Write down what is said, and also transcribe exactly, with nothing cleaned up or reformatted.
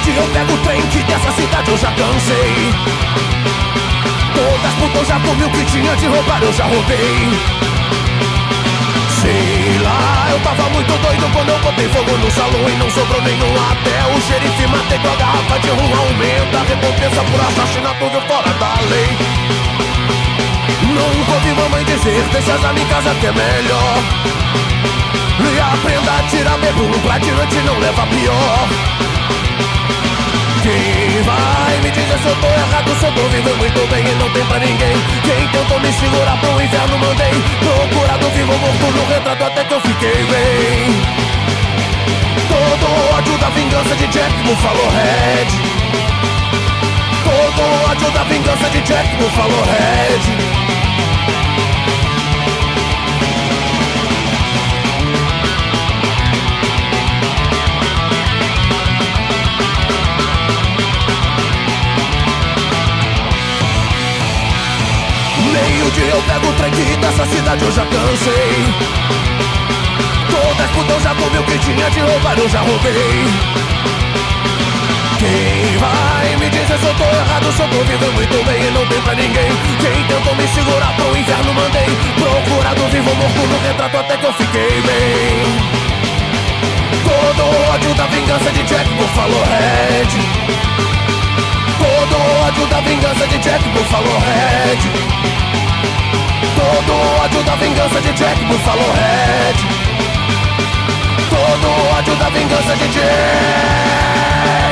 dia eu pego o trem que dessa cidade eu já cansei. Todas putas eu já comi, o que tinha de roubar eu já roubei. Sei lá, eu tava muito doido quando eu botei fogo no salão e não sobrou nenhum. Até o xerife matei com a garrafa de rum. Aumenta a recompensa por assassinato fora da lei. Nunca ouvi mamãe dizer, deixa as amigas em casa que é melhor. E aprenda a tirar bebum pra diante não leva pior. Quem vai me dizer se eu tô errado, se eu tô vivendo muito bem e não tem pra ninguém? Quem tentou me segurar pro inferno mandei. Procurado vivo morto no retrato até que eu fiquei bem. Todo ódio da vingança de Jack Buffalo Red. Todo ódio da vingança de Jack Buffalo Red. Meio-dia eu pego o trem que dessa cidade eu já cansei. Todas putas eu já comi, o que tinha de roubar eu já roubei. Quem vai me dizer se eu tô errado, se eu tô vivendo muito bem e não tem pra ninguém? Quem tentou me segurar pro inferno mandei. Procurado vivo morto no retrato até que eu fiquei bem. Todo ódio da vingança de Jack Buffalo Red. Todo ódio da vingança de Jack Buffalo Red. Todo ódio da vingança de Jack Buffalo Red. Todo ódio da vingança de Jack